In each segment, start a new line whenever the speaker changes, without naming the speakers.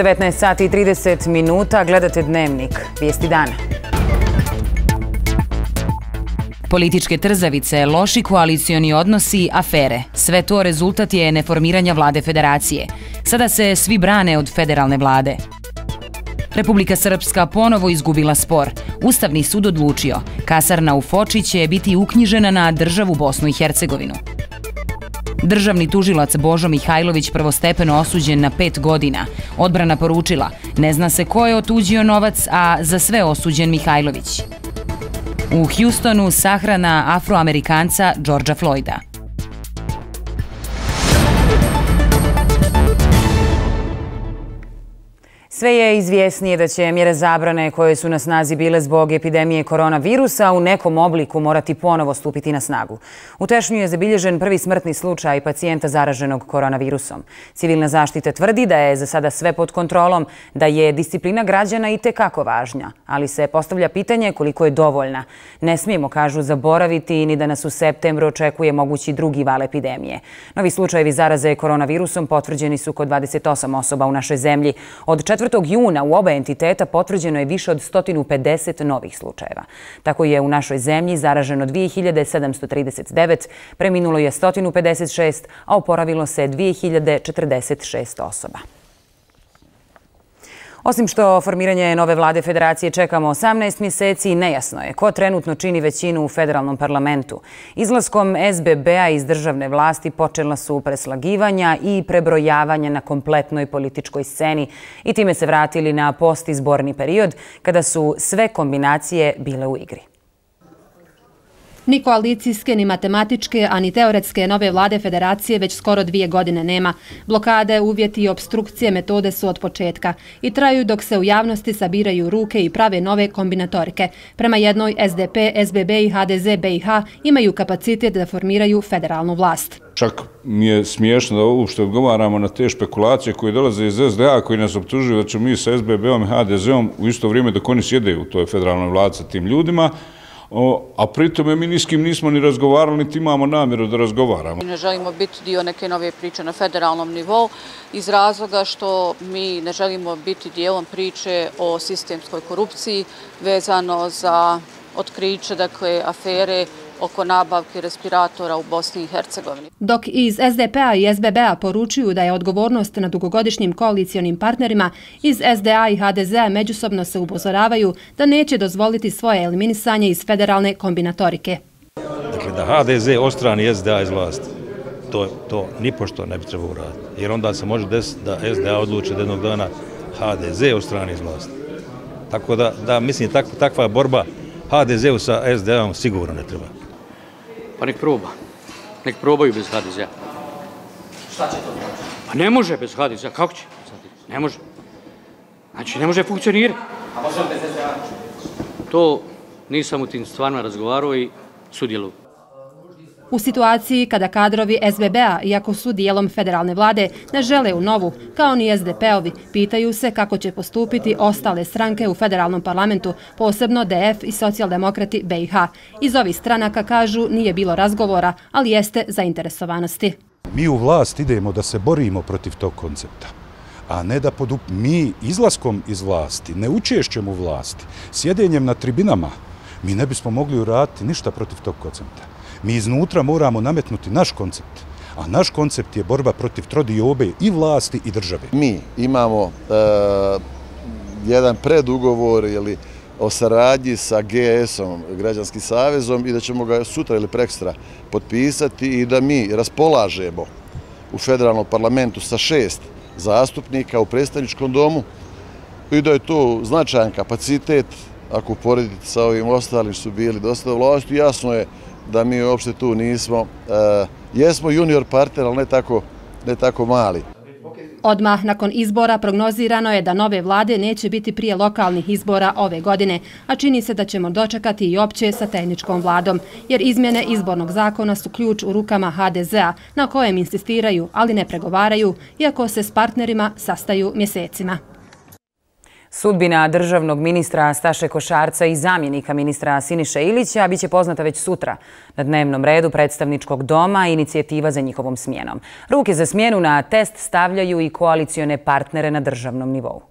19 sati i 30 minuta, gledate Dnevnik, vijesti dana. Političke trzavice, loši koalicioni odnosi, afere. Sve to rezultat je neformiranja vlade federacije. Sada se svi brane od federalne vlade. Republika Srpska ponovo izgubila spor. Ustavni sud odlučio, kasarna u Foči će biti uknjižena na državu Bosnu i Hercegovinu. Državni tužilac Božo Mihajlović prvostepeno osuđen na 5 godina. Odbrana poručila, ne zna se ko je otuđio novac, a za sve osuđen Mihajlović. U Houstonu sahrana Afroamerikanca Georgea Floyda. Sve je izvjesnije da će mjere zabrane koje su na snazi bile zbog epidemije koronavirusa u nekom obliku morati ponovo stupiti na snagu. U Tešnju je zabilježen prvi smrtni slučaj pacijenta zaraženog koronavirusom. Civilna zaštita tvrdi da je za sada sve pod kontrolom, da je disciplina građana itekako važna, ali se postavlja pitanje koliko je dovoljna. Ne smijemo, kažu, zaboraviti ni da nas u septembru očekuje mogući drugi val epidemije. Novi slučajevi zaraze koronavirusom potvrđeni su kod 28 osoba u našoj zemlji. Od 4. juna u oba entiteta potvrđeno je više od 150 novih slučajeva. Tako je u našoj zemlji zaraženo 2739, preminulo je 156, a oporavilo se 2046 osoba. Osim što formiranje nove vlade federacije čekamo 18 mjeseci, nejasno je ko trenutno čini većinu u federalnom parlamentu. Izlaskom SBB-a iz državne vlasti počela su preslagivanja i prebrojavanja na kompletnoj političkoj sceni i time se vratili na postizborni period kada su sve kombinacije bile u igri.
Ni koalicijske, ni matematičke, a ni teoretske nove vlade federacije već skoro 2 godine nema. Blokade, uvjeti i obstrukcije metode su od početka i traju dok se u javnosti sabiraju ruke i prave nove kombinatorike. Prema jednoj, SDP, SBB i HDZ BiH imaju kapacitet da formiraju federalnu vlast.
Čak mi je smiješno da uopšte odgovaramo na te špekulacije koje dolaze iz SDA, koji nas optužuju da ćemo mi sa SBB-om i HDZ-om u isto vrijeme dok oni sjede u toj federalnoj vladi sa tim ljudima, a pritome mi ni s kim nismo ni razgovarali, niti imamo namjeru da razgovaramo.
Ne želimo biti dio neke nove priče na federalnom nivou iz razloga što mi ne želimo biti dijelom priče o sistemskoj korupciji vezano za otkriće, dakle, afere oko nabavke respiratora u Bosni i Hercegovini.
Dok iz SDP-a i SBB-a poručuju da je odgovornost na dugogodišnjim koalicionim partnerima, iz SDA i HDZ-a međusobno se upozoravaju da neće dozvoliti svoje eliminisanje iz federalne kombinatorike.
Dakle, da HDZ odstrani SDA iz vlasti, to nipošto ne bi trebalo uraditi. Jer onda se može desiti da SDA odluči da jednog dana HDZ odstrani iz vlasti. Tako da mislim, takva borba HDZ-u sa SDA-om sigurno ne treba.
Pa nek proba. Nek probaju bez HDZ-a.
Šta će to znači?
Pa ne može bez HDZ-a. Kako će? Ne može. Znači, ne može funkcionirati.
A može bez SDA?
To nisam u tim stvarima razgovarao i sudjelujem.
U situaciji kada kadrovi SBB-a, iako su dijelom federalne vlade, ne žele u novu, kao ni SDP-ovi, pitaju se kako će postupiti ostale stranke u federalnom parlamentu, posebno DF i socijaldemokrati BiH. Iz ovih stranaka, kažu, nije bilo razgovora, ali jeste zainteresovanosti.
Mi u vlast idemo da se borimo protiv tog koncepta, a ne da mi izlaskom iz vlasti, ne učešćem u vlasti, sjedenjem na tribinama, mi ne bismo mogli uraditi ništa protiv tog koncepta. Mi iznutra moramo nametnuti naš koncept, a naš koncept je borba protiv trodiobe i vlasti i države.
Mi imamo jedan predugovor o saradnji sa GS-om, Građanskim savezom, i da ćemo ga sutra ili prekstra potpisati i da mi raspolažemo u federalnom parlamentu sa 6 zastupnika u predstavničkom domu i da je to značajan kapacitet, ako uporedite sa ovim ostalim su bili dosta vlasti. Jasno je da mi uopšte tu nismo, jesmo junior partner, ali ne tako mali.
Odmah nakon izbora prognozirano je da nove vlade neće biti prije lokalnih izbora ove godine, a čini se da ćemo dočekati i opće sa tehničkom vladom, jer izmjene izbornog zakona su ključ u rukama HDZ-a, na kojem insistiraju, ali ne pregovaraju, iako se s partnerima sastaju mjesecima.
Sudbina državnog ministra Staše Košarca i zamjenika ministra Siniše Ilića biće poznata već sutra. Na dnevnom redu predstavničkog doma inicijativa za njihovom smjenom. Ruke za smjenu na test stavljaju i koalicione partnere na državnom nivou.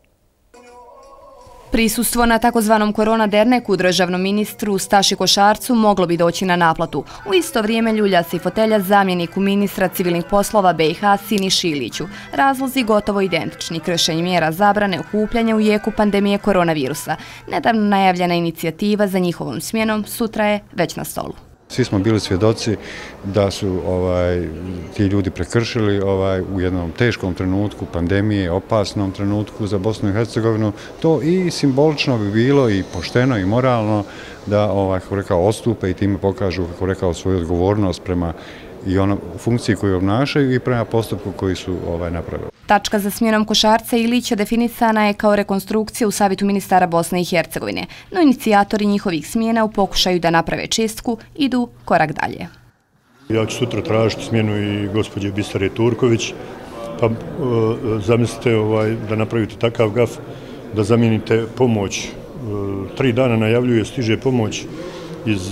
Prisustvo na takozvanom korona derneku državnom ministru Staši Košarcu moglo bi doći na naplatu. U isto vrijeme ljulja se i fotelja zamjeniku ministra civilnih poslova BiH Siniši Iliću. Razlozi gotovo identični: kršenje mjera zabrane okupljanja u jeku pandemije koronavirusa. Nedavno najavljena inicijativa za njihovom smjenom sutra je već na stolu.
Svi smo bili svjedoci da su ti ljudi prekršili u jednom teškom trenutku pandemije, opasnom trenutku za Bosnu i Hercegovinu. To i simbolično bi bilo i pošteno i moralno da, kako rekao, odstupe i time pokažu, kako rekao, svoju odgovornost prema i ono funkciji koju obnašaju i prema postupku koji su napravili.
Tačka za smjenom Košarca i Ilića definisana je kao rekonstrukcija u Savjetu ministara Bosne i Hercegovine, no inicijatori njihovih smjena u pokušaju da naprave čistku idu korak dalje.
Ja ću sutra tražiti smjenu i gospođe Bisare Turković, pa zamislite da napravite takav gaf da zamijenite pomoć. 3 dana najavljuje, stiže pomoć iz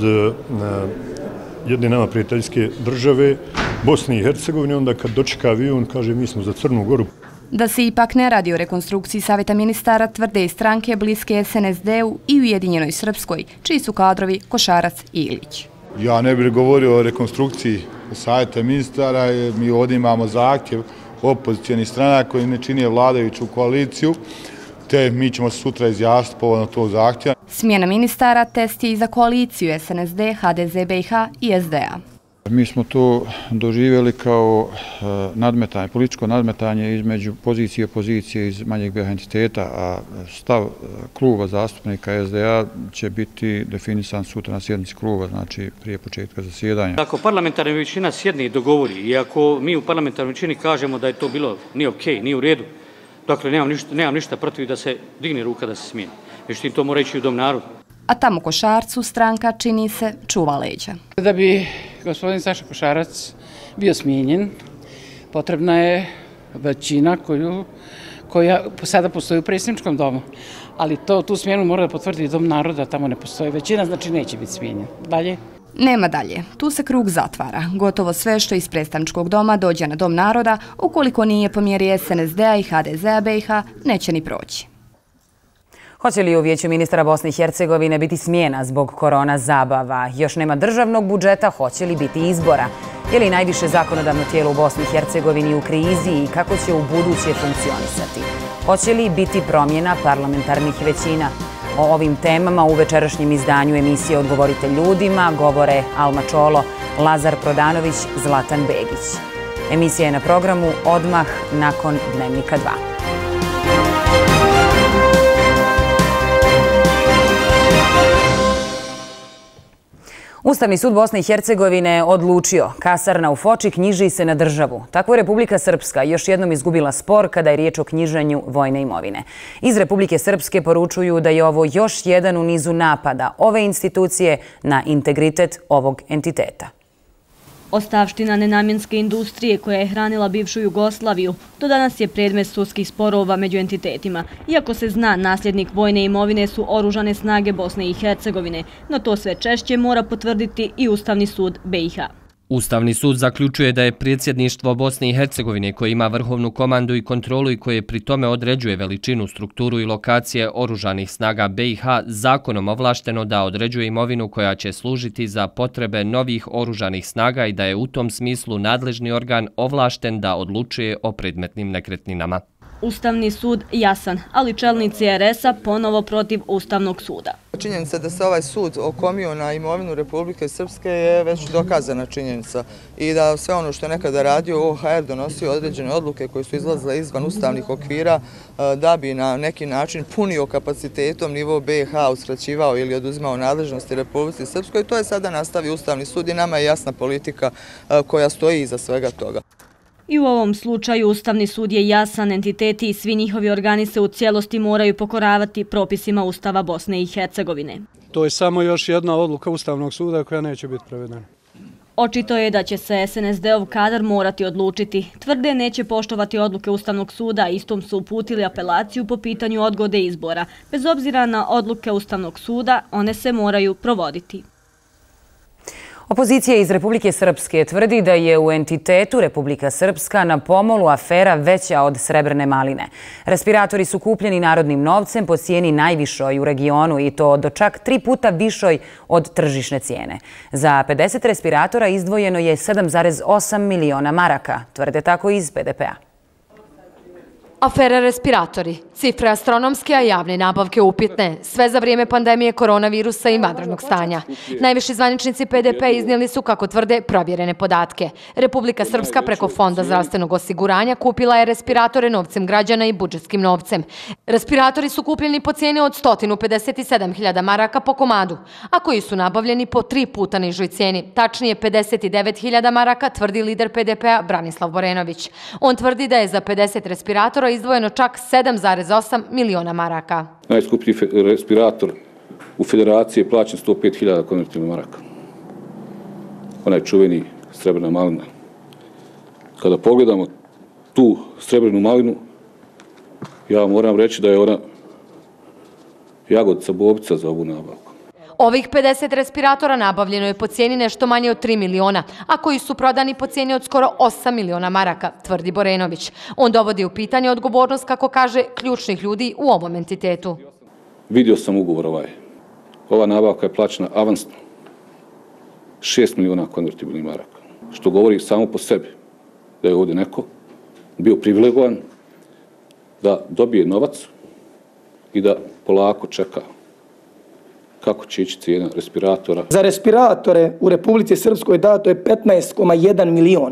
jedne nama prijateljske države, Bosne i Hercegovine, onda kad dočeka avion kaže mi smo za Crnu Goru.
Da se ipak ne radi o rekonstrukciji Savjeta ministara tvrde i stranke bliske SNSD-u i Ujedinjenoj Srpskoj, čiji su kadrovi Košarac i Ilić.
Ja ne bih govorio o rekonstrukciji Savjeta ministara, mi ovdje imamo zahtjev opozicijenih strana koji ne čine vladajuću koaliciju, te mi ćemo se sutra izjasniti povodom tog zahtjeva.
Smjena ministara test je i za koaliciju SNSD, HDZ BiH i SDA.
Mi smo to doživjeli kao nadmetanje, političko nadmetanje između pozicije i opozicije iz manjeg BiH entiteta, a stav kluba zastupnika SDA će biti definisan sutra na sjednici kluba, znači prije početka zasjedanja.
Ako parlamentarna većina sjedne i dogovori i ako mi u parlamentarnoj većini kažemo da je to bilo nije okej, nije u redu, dakle nemam ništa protiv da se digne ruka da se smijeni. Međutim, to mora ići u Dom naroda.
A tamo Košarcu stranka, čini se, čuva leđa.
Da bi gospodin Staša Košarac bio smijenjen, potrebna je većina koja sada postoji u predsjedničkom domu. Ali tu smjenu mora da potvrdi Dom naroda, tamo ne postoji većina, znači neće biti smijenjen. Dalje?
Nema dalje. Tu se krug zatvara. Gotovo sve što iz predstavničkog doma dođe na Dom naroda, ukoliko nije po mjeri SNSD-a i HDZ-a BiH, neće ni proći.
Hoće li u Vijeću ministara Bosne i Hercegovine biti smjena zbog korona zabava? Još nema državnog budžeta, hoće li biti izbora? Je li najviše zakonodavno tijelo u Bosni i Hercegovini u krizi i kako će u buduće funkcionisati? Hoće li biti promjena parlamentarnih većina? O ovim temama u večerašnjem izdanju emisije Odgovorite ljudima govore Alma Čolo, Lazar Prodanović, Zlatan Begić. Emisija je na programu odmah nakon Dnevnika 2. Ustavni sud Bosne i Hercegovine odlučio. Kasarna u Foči knjiži se na državu. Tako je Republika Srpska još jednom izgubila spor kada je riječ o knjiženju vojne imovine. Iz Republike Srpske poručuju da je ovo još jedan u nizu napada ove institucije na integritet ovog entiteta.
Ostavština nenamjenske industrije koja je hranila bivšu Jugoslaviju do danas je predmet sudskih sporova među entitetima. Iako se zna, nasljednik vojne imovine su oružane snage Bosne i Hercegovine, no to sve češće mora potvrditi i Ustavni sud BiH.
Ustavni sud zaključuje da je predsjedništvo Bosne i Hercegovine koje ima vrhovnu komandu i kontrolu i koje pri tome određuje veličinu, strukturu i lokacije oružanih snaga BiH zakonom ovlašteno da određuje imovinu koja će služiti za potrebe novih oružanih snaga i da je u tom smislu nadležni organ ovlašten da odlučuje o predmetnim nekretninama.
Ustavni sud jasan, ali čelnici RS-a ponovo protiv Ustavnog suda.
Činjenica da se ovaj sud okomio na imovinu Republike Srpske je već dokazana činjenica i da sve ono što je nekada radio OHR donosio određene odluke koje su izlazile izvan ustavnih okvira da bi na neki način punio kapacitetom nivo BiH, uskraćivao ili oduzimao nadležnosti Republike Srpskoj. To je sada nastavio Ustavni sud i nama je jasna politika koja stoji iza svega toga.
I u ovom slučaju Ustavni sud je jasan, entiteti i svi njihovi organi se u cijelosti moraju pokoravati propisima Ustava Bosne i Hercegovine.
To je samo još jedna odluka Ustavnog suda koja neće biti provedena.
Očito je da će se SNSD-ov kadar morati odlučiti. Tvrde neće poštovati odluke Ustavnog suda, istom su uputili apelaciju po pitanju odgode izbora. Bez obzira na odluke Ustavnog suda, one se moraju provoditi.
Opozicija iz Republike Srpske tvrdi da je u entitetu Republika Srpska na pomolu afera veća od srebrne maline. Respiratori su kupljeni narodnim novcem po cijeni najvišoj u regionu i to do čak 3 puta višoj od tržišne cijene. Za 50 respiratora izdvojeno je 7,8 miliona maraka, tvrde tako iz BDP-a.
Afera respiratori, cifre astronomske, a javne nabavke upitne, sve za vrijeme pandemije koronavirusa i vanrednog stanja. Najviši zvaničnici PDP iznijeli su, kako tvrde, provjerene podatke. Republika Srpska preko Fonda zdravstvenog osiguranja kupila je respiratore novcem građana i budžetskim novcem. Respiratori su kupljeni po cijeni od 157.000 maraka po komadu, a koji su nabavljeni po 3 puta nižoj cijeni, tačnije 59.000 maraka, tvrdi lider PDP-a Branislav Borenović. On tvrdi da je za 50 respiratora izdvojeno čak 7,8 miliona maraka.
Najskuplji respirator u federaciji je plaćen 105.000 konvertibilnih maraka. Onaj čuveni srebrna malina. Kada pogledamo tu srebrnu malinu, ja moram reći da je ona jagodica, bobica za ovu nabavku.
Ovih 50 respiratora nabavljeno je po cijeni nešto manje od 3 miliona, a koji su prodani po cijeni od skoro 8 miliona maraka, tvrdi Borenović. On dovodi u pitanje odgovornost, kako kaže, ključnih ljudi u ovom entitetu.
Vidio sam ugovor ovaj. Ova nabavka je plaćena avansno 6 miliona konvertibilnih maraka, što govori samo po sebi da je ovdje neko bio privilegovan da dobije novac i da polako čeka kako će ići cijena respiratora.
Za respiratore u Republici Srpskoj dato je 15,1 milion,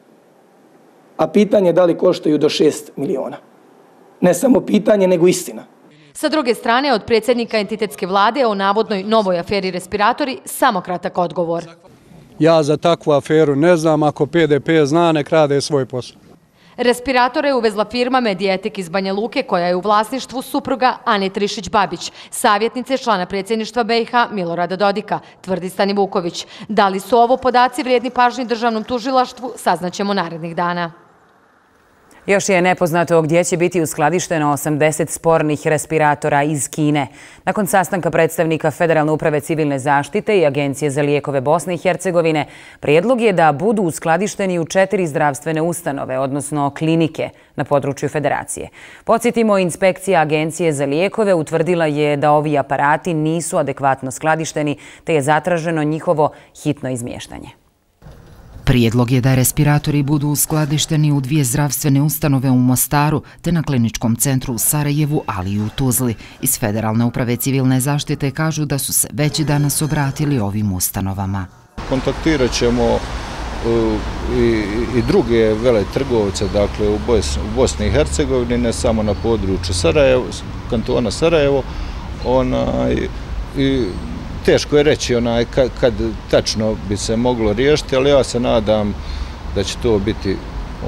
a pitanje je da li koštaju do 6 miliona. Ne samo pitanje, nego istina.
Sa druge strane, od predsjednika entitetske vlade o navodnoj novoj aferi respiratori samo kratak odgovor.
Ja za takvu aferu ne znam, ako PDP zna, nek rade svoj posao.
Respiratore je uvezla firma Medijetik iz Banja Luke, koja je u vlasništvu supruga Ane Trišić-Babić, savjetnice člana predsjedništva BiH Milorada Dodika, tvrdi Stani Vuković. Da li su ovo podaci vrijedni pažnji državnom tužilaštvu, saznaćemo narednih dana.
Još je nepoznato gdje će biti uskladišteno 80 spornih respiratora iz Kine. Nakon sastanka predstavnika Federalne uprave civilne zaštite i Agencije za lijekove Bosne i Hercegovine, prijedlog je da budu uskladišteni u 4 zdravstvene ustanove, odnosno klinike na području Federacije. Podsjetimo, inspekcija Agencije za lijekove utvrdila je da ovi aparati nisu adekvatno skladišteni, te je zatraženo njihovo hitno izmještanje.
Prijedlog je da respiratori budu uskladišteni u 2 zdravstvene ustanove u Mostaru te na kliničkom centru u Sarajevu, ali i u Tuzli. Iz Federalne uprave civilne zaštite kažu da su se već danas obratili ovim ustanovama.
Kontaktirat ćemo i druge veletrgovce, dakle u Bosni i Hercegovini, ne samo na području kantona Sarajevo. Teško je reći kad tačno bi se moglo riješiti, ali ja se nadam da će to biti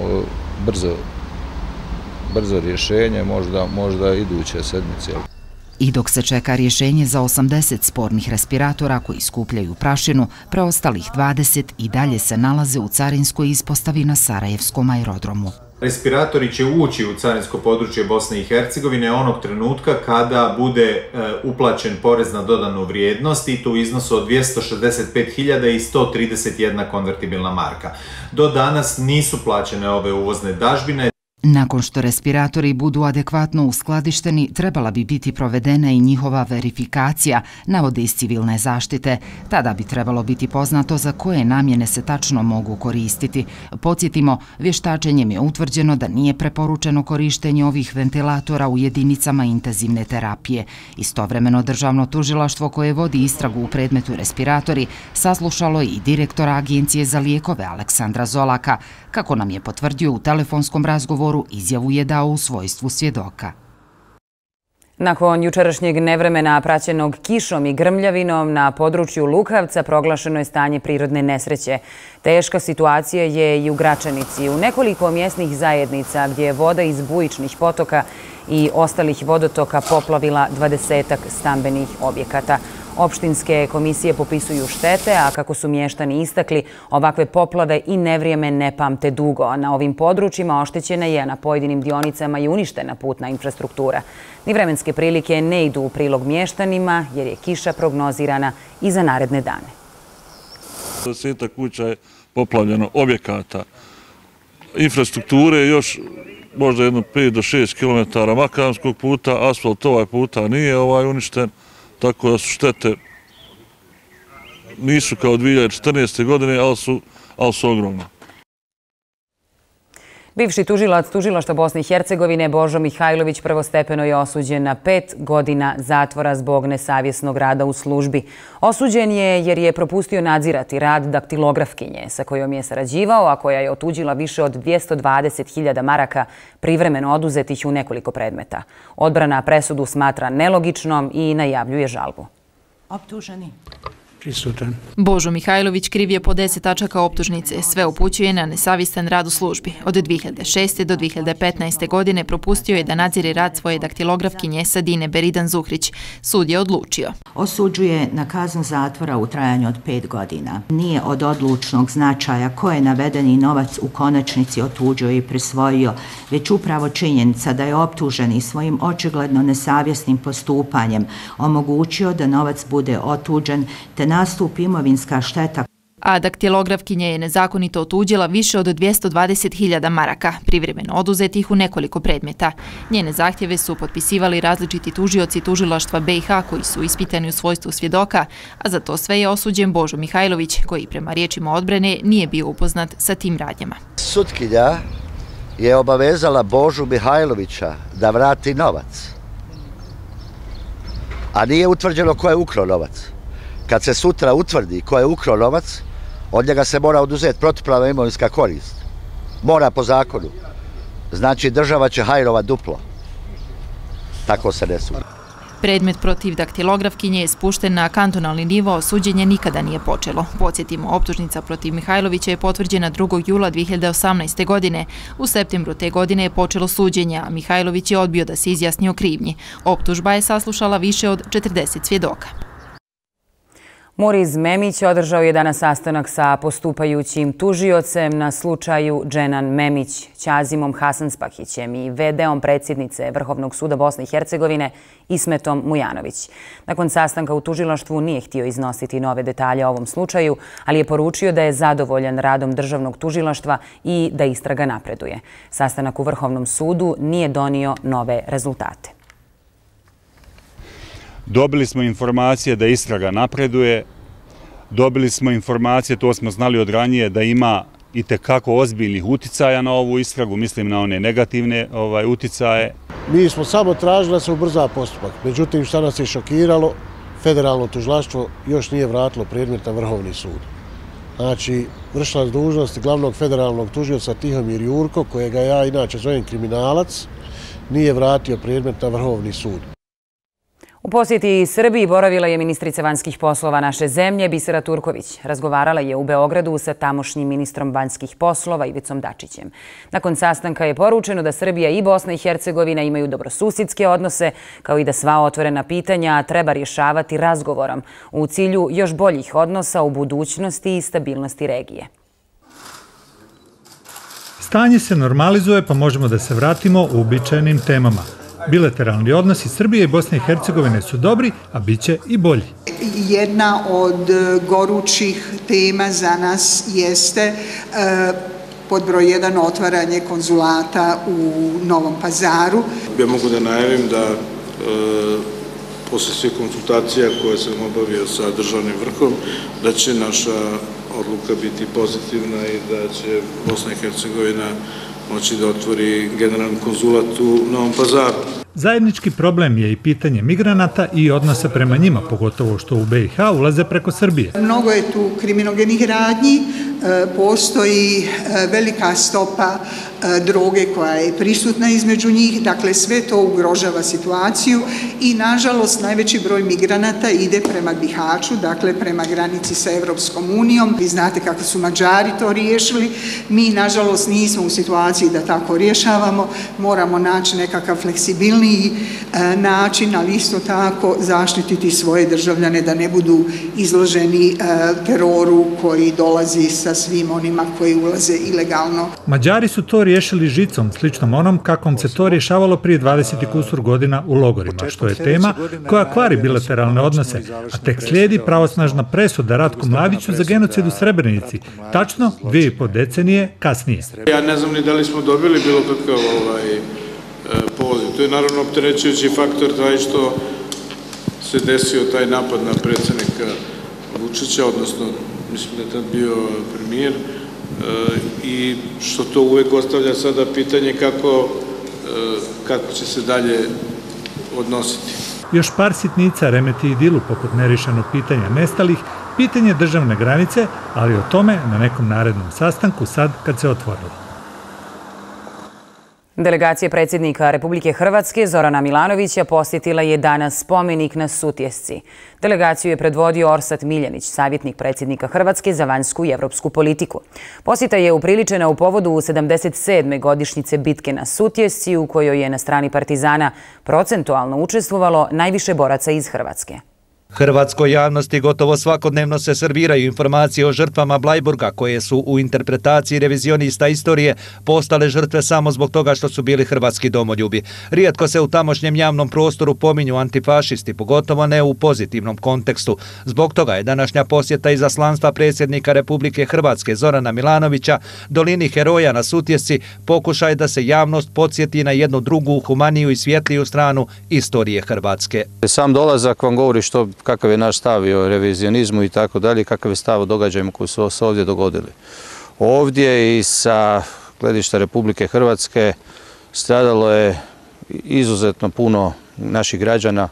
brzo rješenje, možda iduće sedmice.
I dok se čeka rješenje za 80 spornih respiratora koji skupljaju prašinu, preostalih 20 i dalje se nalaze u carinskoj ispostavi na Sarajevskom aerodromu.
Respiratori će ući u carinsko područje Bosne i Hercegovine onog trenutka kada bude uplaćen porez na dodanu vrijednost, i to u iznosu od 265.131 konvertibilna marka. Do danas nisu plaćene ove uvozne dažbine.
Nakon što respiratori budu adekvatno uskladišteni, trebala bi biti provedena i njihova verifikacija, navode iz civilne zaštite. Tada bi trebalo biti poznato za koje namjene se tačno mogu koristiti. Podsjetimo, vještačenjem je utvrđeno da nije preporučeno korištenje ovih ventilatora u jedinicama intenzivne terapije. Istovremeno državno tužilaštvo koje vodi istragu u predmetu respiratori saslušalo i direktora Agencije za lijekove Aleksandra Zolaka. Kako nam je potvrdio u telefonskom razgovoru, izjavu je dao u svojstvu svjedoka.
Nakon jučerašnjeg nevremena praćenog kišom i grmljavinom na području Lukavca proglašeno je stanje prirodne nesreće. Teška situacija je i u Gračanici, u nekoliko mjesnih zajednica gdje je voda iz bujičnih potoka i ostalih vodotoka poplavila 20-ak stambenih objekata. Opštinske komisije popisuju štete, a kako su mještani istakli, ovakve poplave i nevrijeme ne pamte dugo. Na ovim područjima oštećena je na pojedinim dionicama i uništena putna infrastruktura. Ni vremenske prilike ne idu u prilog mještanima jer je kiša prognozirana i za naredne dane.
10 kuća je poplavljeno, objekata, infrastrukture još možda jedno 5 do 6 km makadamskog puta, asfalt ovaj puta nije uništen, tako da su štete nisu kao 2014. godine, ali su ogromne.
Bivši tužilac Tužilaštva Bosne i Hercegovine Božo Mihajlović prvostepeno je osuđen na 5 godina zatvora zbog nesavjesnog rada u službi. Osuđen je jer je propustio nadzirati rad daktilografkinje sa kojom je sarađivao, a koja je otuđila više od 220.000 maraka privremeno oduzetih u nekoliko predmeta. Odbrana presudu smatra nelogičnom i najavljuje žalbu.
Optuženi.
Prisutan.
Božo Mihajlović kriv je po 10 tačaka optužnice. Sve upućuje na nesavjestan rad u službi. Od 2006. do 2015. godine propustio je da nadzire rad svoje daktilografkinje Sadine Beridan Zuhrić. Sud je odlučio. Osuđuje na kaznu zatvora u trajanju od 5 godina. Nije od odlučnog značaja ko je navedeni novac u konačnici otuđio i prisvojio, već upravo činjenica da je optuženi svojim očigledno nesavjesnim postupanjem omogućio da novac bude otuđen te nastup imovinska šteta. A daktilografkinja je nezakonito otuđila više od 220.000 maraka, privremeno oduzetih u nekoliko predmeta. Njene zahtjeve su potpisivali različiti tužioci Tužilaštva BiH koji su ispitani u svojstvu svjedoka, a za to sve je osuđen Božo Mihajlović, koji prema riječima odbrane nije bio upoznat sa tim radnjama.
Sutkinja je obavezala Božu Mihajlovića da vrati novac, a nije utvrđeno ko je ukrao novac. Kad se sutra utvrdi ko je ukrao novac, od njega se mora oduzeti protupravna imovinska korist. Mora po zakonu. Znači država će hajrovat duplo. Tako se ne sudi.
Predmet protiv daktilografkinje je spušten na kantonalni nivo, suđenje nikada nije počelo. Podsjetimo, optužnica protiv Mihajlovića je potvrđena 2. jula 2018. godine. U septembru te godine je počelo suđenje, a Mihajlović je odbio da se izjasni o krivnji. Optužba je saslušala više od 40 svjedoka.
Muriz Memić održao je danas sastanak sa postupajućim tužiocem na slučaju Dženan Memić, Ćazimom Hasanspahićem i VD-om predsjednice Vrhovnog suda Bosne i Hercegovine Ismetom Mujanović. Nakon sastanka u tužilaštvu nije htio iznositi nove detalje o ovom slučaju, ali je poručio da je zadovoljan radom državnog tužilaštva i da istraga napreduje. Sastanak u Vrhovnom sudu nije donio nove rezultate.
Dobili smo informacije da istraga napreduje, dobili smo informacije, to smo znali od ranije, da ima i tekako ozbiljnih uticaja na ovu istragu, mislim na one negativne uticaje.
Mi smo samo tražili da se ubrza postupak, međutim šta nas je šokiralo, federalno tužilaštvo još nije vratilo predmet na Vrhovni sud. Znači, vršilac dužnosti glavnog federalnog tužioca Tihomir Jurko, kojega ja inače zovem kriminalac, nije vratio predmet na Vrhovni sud.
U posjeti Srbiji boravila je ministrica vanjskih poslova naše zemlje Bisera Turković. Razgovarala je u Beogradu sa tamošnjim ministrom vanjskih poslova Ivicom Dačićem. Nakon sastanka je poručeno da Srbija i Bosna i Hercegovina imaju dobrosusjedske odnose, kao i da sva otvorena pitanja treba rješavati razgovorom u cilju još boljih odnosa u budućnosti i stabilnosti regije.
Stanje se normalizuje, pa možemo da se vratimo uobičajenim temama. Bilateralni odnosi Srbije i Bosne i Hercegovine su dobri, a bit će i bolji.
Jedna od gorućih tema za nas jeste pod broj 1 otvaranje konzulata u Novom Pazaru.
Ja mogu da najavim da posle svih konsultacija koje sam obavio sa državnim vrhom, da će naša odluka biti pozitivna i da će Bosna i Hercegovina moći da otvori generalni konzulat u Novom Pazaru.
Zajednički problem je i pitanje migranata i odnosa prema njima, pogotovo što u BiH ulaze preko Srbije.
Mnogo je tu kriminogenih radnji, postoji velika stopa droge koja je prisutna između njih, dakle sve to ugrožava situaciju i nažalost najveći broj migranata ide prema Bihaću, dakle prema granici sa Evropskom unijom. Vi znate kako su Mađari to riješili, mi nažalost nismo u situaciji da tako rješavamo, moramo naći nekakav fleksibilniji način, ali isto tako zaštititi svoje državljane da ne budu izloženi teroru koji dolazi sa svim onima koji ulaze ilegalno.
Mađari su to riješili žicom, sličnom onom kakvom se to rješavalo prije 20 kusur godina u logorima, što je tema koja kvari bilateralne odnose, a tek slijedi pravosnažna presuda Ratku Mladiću za genocid u Srebrenici, tačno 2,5 decenije kasnije.
Ja ne znam ni da li smo dobili bilo kakav poziv. To je naravno opterećujući faktor taj što se desio taj napad na predsjednika Vučića, odnosno mislim da je tad bio premijer, i što to uvek ostavlja sada pitanje kako će se dalje odnositi.
Još par sitnica remeti idilu poput nerišenog pitanja nestalih, pitanje državne granice, ali o tome na nekom narednom sastanku sad kad se otvorilo.
Delegacija predsjednika Republike Hrvatske Zorana Milanovića posjetila je danas spomenik na Sutjesci. Delegaciju je predvodio Orsat Miljanić, savjetnik predsjednika Hrvatske za vanjsku i evropsku politiku. Posjeta je upriličena u povodu 77. godišnjice bitke na Sutjesci, u kojoj je na strani partizana procentualno učestvovalo najviše boraca iz Hrvatske.
Hrvatskoj javnosti gotovo svakodnevno se serviraju informacije o žrtvama Blajburga koje su u interpretaciji revizionista istorije postale žrtve samo zbog toga što su bili hrvatski domoljubi. Rijetko se u tamošnjem javnom prostoru pominju antifašisti, pogotovo ne u pozitivnom kontekstu. Zbog toga je današnja posjeta izaslanstva predsjednika Republike Hrvatske Zorana Milanovića dolini heroja na Sutjesci pokušaj da se javnost podsjeti na jednu drugu, humaniju i svjetliju stranu istorije Hrvatske.
Sam dolazak vam govori kakav je naš stav o revizionizmu i tako dalje, kakav je stav o događajima koji su se ovdje dogodili. Ovdje i sa gledišta Republike Hrvatske stradalo je izuzetno puno naših građana,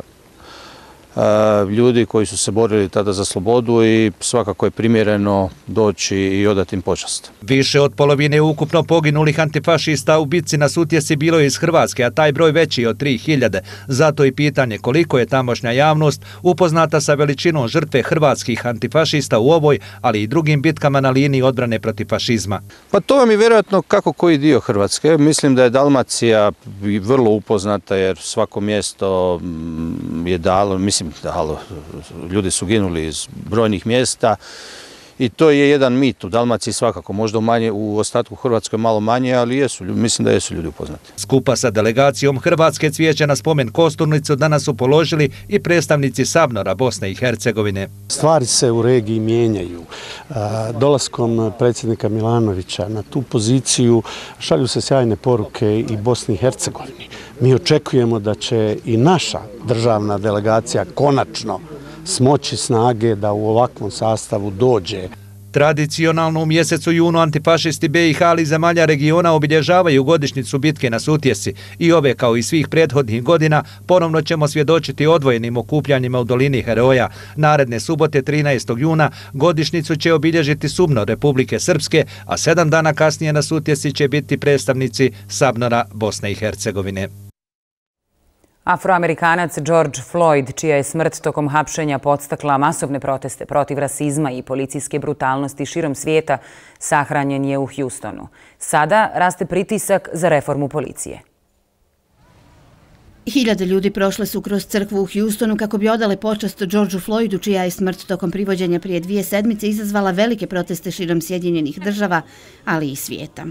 ljudi koji su se borili tada za slobodu i svakako je primjereno doći i odati im počast.
Više od polovine ukupno poginulih antifašista u bitci na Sutjesci bilo je iz Hrvatske, a taj broj veći od 3000. Zato i pitanje koliko je tamošnja javnost upoznata sa veličinom žrtve hrvatskih antifašista u ovoj, ali i drugim bitkama na liniji odbrane protiv fašizma.
Pa to vam je vjerojatno kako koji dio Hrvatske. Mislim da je Dalmacija vrlo upoznata jer svako mjesto je dalo, ljudi su ginuli iz brojnih mjesta i to je jedan mit u Dalmaciji svakako, možda u ostatku Hrvatskoj malo manje, ali mislim da jesu ljudi upoznati.
Skupa sa delegacijom Hrvatske cvijeće na spomen Kosturnicu danas su položili i predstavnici Sabnora Bosne i Hercegovine.
Stvari se u regiji mijenjaju. Dolaskom predsjednika Milanovića na tu poziciju šalju se sjajne poruke i Bosni i Hercegovini. Mi očekujemo da će i naša državna delegacija konačno smoći snage da u ovakvom sastavu dođe.
Tradicionalno u mjesecu junu antifašisti BiH ali zemalja regiona obilježavaju godišnjicu bitke na Sutjesci i ove kao i svih prethodnih godina ponovno ćemo svjedočiti odvojenim okupljanjima u dolini heroja. Naredne subote 13. juna godišnjicu će obilježiti SUBNOR Republike Srpske, a 7 dana kasnije na Sutjesci će biti predstavnici Sabnora Bosne i Hercegovine.
Afroamerikanac George Floyd, čija je smrt tokom hapšenja podstakla masovne proteste protiv rasizma i policijske brutalnosti širom svijeta, sahranjen je u Houstonu. Sada raste pritisak za reformu policije.
Hiljade ljudi prošle su kroz crkvu u Houstonu kako bi odale počast Georgeu Floydu, čija je smrt tokom privođenja prije 2 sedmice izazvala velike proteste širom Sjedinjenih država, ali i svijeta.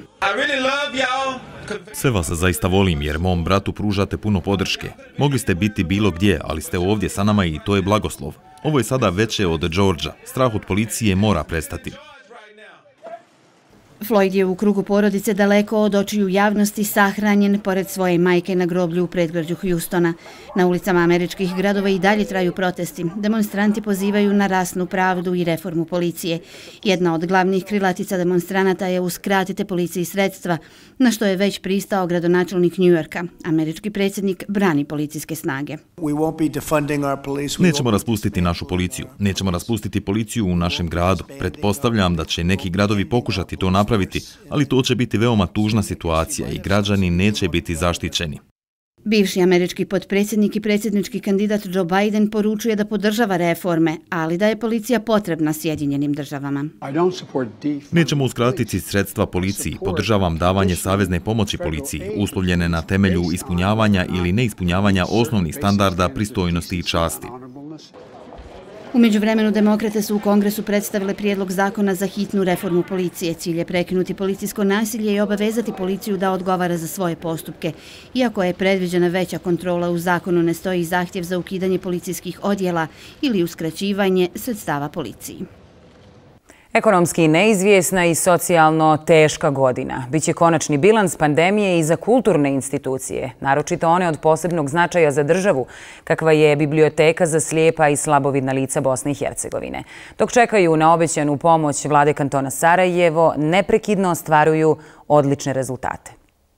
Sve vas zaista volim jer mom bratu pružate puno podrške. Mogli ste biti bilo gdje, ali ste ovdje sa nama i to je blagoslov. Ovo je sada veće od Georgea. Strah od policije mora prestati.
Floyd je u krugu porodice daleko od očiju javnosti sahranjen pored svoje majke na groblju u predgrađu Houstona. Na ulicama američkih gradova i dalje traju protesti. Demonstranti pozivaju na rasnu pravdu i reformu policije. Jedna od glavnih krilatica demonstranata je uskratite policiji sredstva, na što je već pristao gradonačelnik Njujorka. Američki predsjednik brani policijske snage.
Nećemo raspustiti našu policiju. Nećemo raspustiti policiju u našem gradu. Pretpostavljam da će neki gradovi pokušati to napraviti, ali to će biti veoma tužna situacija i građani neće biti zaštićeni.
Bivši američki potpredsjednik i predsjednički kandidat Joe Biden poručuje da podržava reforme, ali da je policija potrebna Sjedinjenim državama.
Nećemo uskratiti sredstva policiji. Podržavam davanje savezne pomoći policiji, uslovljene na temelju ispunjavanja ili neispunjavanja osnovnih standarda pristojnosti i časti.
U međuvremenu demokrate su u Kongresu predstavile prijedlog zakona za hitnu reformu policije. Cilj je prekinuti policijsko nasilje i obavezati policiju da odgovara za svoje postupke. Iako je predviđena veća kontrola, u zakonu ne stoji zahtjev za ukidanje policijskih odjela ili uskraćivanje sredstava policiji.
Ekonomski neizvjesna i socijalno teška godina. Biće konačni bilans pandemije i za kulturne institucije, naročito one od posebnog značaja za državu, kakva je Biblioteka za slijepa i slabovidna lica Bosne i Hercegovine. Dok čekaju na obećanu pomoć vlade kantona Sarajevo, neprekidno ostvaruju odlične rezultate.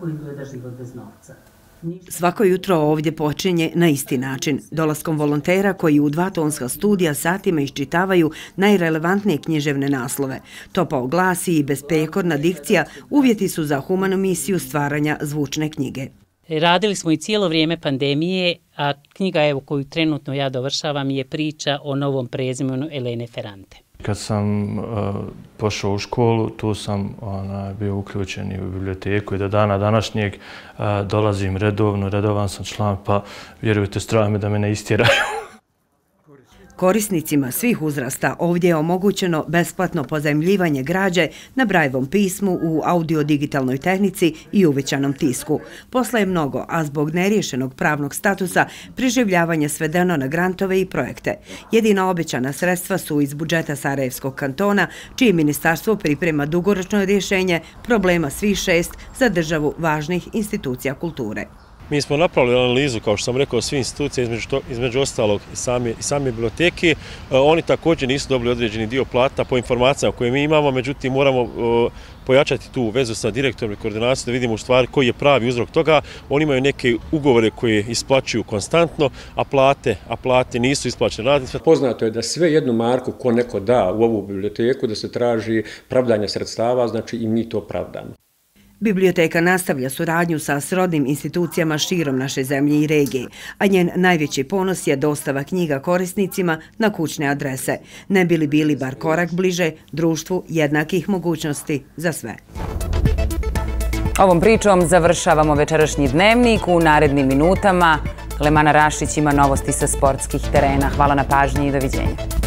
Svako jutro ovdje počinje na isti način, dolaskom volontera koji u 2 tonska studija satima iščitavaju najrelevantnije književne naslove. Topao glas i besprekorna dikcija uvjeti su za humanu misiju stvaranja zvučne knjige.
Radili smo i cijelo vrijeme pandemije, a knjiga koju trenutno ja dovršavam je priča o novom prezimenu Elene Ferrante.
Kad sam pošao u školu, tu sam bio uključen i u biblioteku i do dana današnjeg dolazim redovan sam član, pa vjerujte, strah me da me ne istjeraju.
Korisnicima svih uzrasta ovdje je omogućeno besplatno pozajmljivanje građe na Brailleovom pismu u audio-digitalnoj tehnici i uvećanom tisku. Posla je mnogo, a zbog neriješenog pravnog statusa preživljavanje svedeno na grantove i projekte. Jedina obećana sredstva su iz budžeta Sarajevskog kantona, čije ministarstvo priprema dugoročno rješenje problema svih 6 za državu važnih institucija kulture.
Mi smo napravili analizu, kao što sam rekao, svih institucija, između ostalog i same biblioteke. Oni također nisu dobili određeni dio plata po informacijama koje mi imamo, međutim moramo pojačati tu vezu sa direktorom i koordinacijom da vidimo u stvari koji je pravi uzrok toga. Oni imaju neke ugovore koje isplaćuju konstantno, a plate nisu isplaćene radnicima.
Poznato je da sve jednu marku ko neko da u ovu biblioteku da se traži pravdanje sredstava, znači i mi to pravdamo.
Biblioteka nastavlja suradnju sa srodnim institucijama širom naše zemlje i regije, a njen najveći ponos je dostava knjiga korisnicima na kućne adrese, ne bi li bili bar korak bliže društvu jednakih mogućnosti za sve.
Ovom pričom završavamo večerašnji dnevnik. U narednim minutama Lemana Rašić ima novosti sa sportskih terena. Hvala na pažnji i doviđenja.